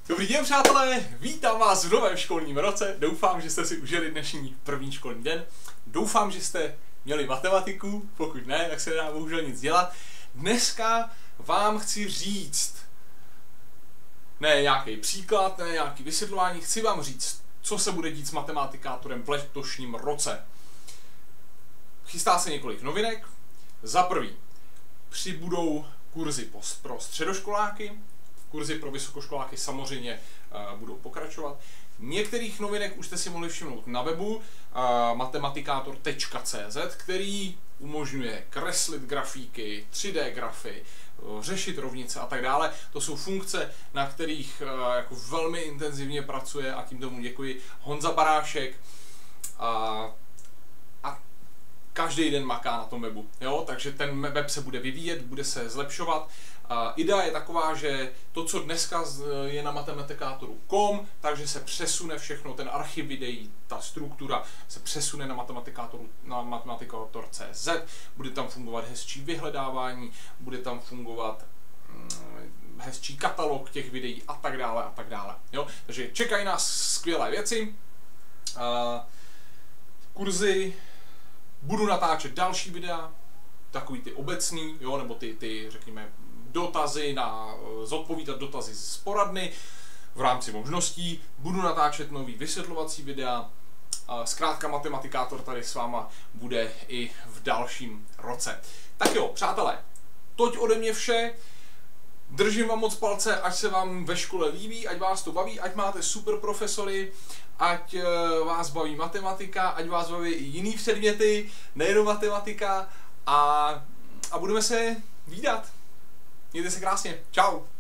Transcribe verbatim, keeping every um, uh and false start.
Dobrý den, přátelé, vítám vás v novém školním roce. Doufám, že jste si užili dnešní první školní den. Doufám, že jste měli matematiku, pokud ne, tak se nedá bohužel nic dělat. Dneska vám chci říct, ne nějaký příklad, ne nějaký vysvětlování, chci vám říct, co se bude dít s matematikátorem v letošním roce. Chystá se několik novinek. Za prvý, přibudou kurzy pro středoškoláky, kurzy pro vysokoškoláky samozřejmě uh, budou pokračovat. Některých novinek už jste si mohli všimnout na webu uh, matematikátor tečka cé zet, který umožňuje kreslit grafíky, tři dé grafy, uh, řešit rovnice a tak dále. To jsou funkce, na kterých uh, jako velmi intenzivně pracuje, a tím tomu děkuji, Honza Barášek. Uh, Každý den maká na tom webu, jo? Takže ten web se bude vyvíjet, bude se zlepšovat. Uh, idea je taková, že to, co dneska je na matematikátoru tečka com, takže se přesune všechno, ten archiv videí, ta struktura se přesune na matematikátor na matematikátor tečka cé zet, bude tam fungovat hezčí vyhledávání, bude tam fungovat um, hezčí katalog těch videí a tak dále a tak dále. Jo? Takže čekají nás skvělé věci. Uh, kurzy. Budu natáčet další videa, takový ty obecný, jo, nebo ty, ty, řekněme, dotazy na, zodpovídat dotazy z poradny v rámci možností. Budu natáčet nový vysvětlovací videa. Zkrátka matematikátor tady s váma bude i v dalším roce. Tak jo, přátelé, toť ode mě vše. Držím vám moc palce, ať se vám ve škole líbí, ať vás to baví, ať máte super profesory, ať vás baví matematika, ať vás baví i jiný předměty, nejenom matematika, a, a budeme se vídat. Mějte se krásně. Čau.